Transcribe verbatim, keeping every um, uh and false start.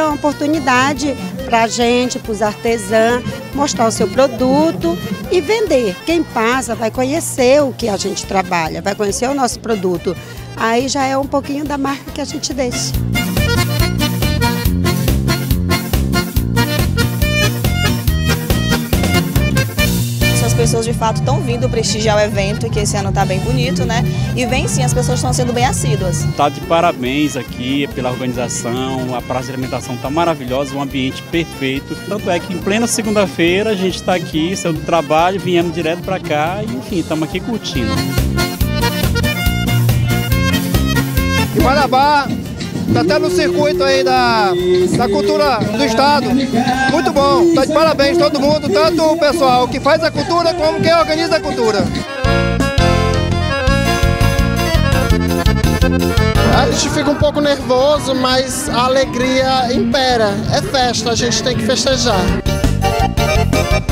é uma oportunidade para a gente, para os artesãos, mostrar o seu produto e vender. Quem passa vai conhecer o que a gente trabalha, vai conhecer o nosso produto. Aí já é um pouquinho da marca que a gente deixa. As pessoas de fato estão vindo prestigiar o evento, que esse ano está bem bonito, né? E vem sim, as pessoas estão sendo bem assíduas. Tá de parabéns aqui pela organização, a praça de alimentação está maravilhosa, um ambiente perfeito. Tanto é que em plena segunda-feira a gente está aqui, saiu do trabalho, viemos direto para cá e enfim, estamos aqui curtindo. E Marabá está até no circuito aí da, da cultura do estado. Muito bom, está de parabéns todo mundo, tanto o pessoal que faz a cultura como quem organiza a cultura. A gente fica um pouco nervoso, mas a alegria impera. É festa, a gente tem que festejar.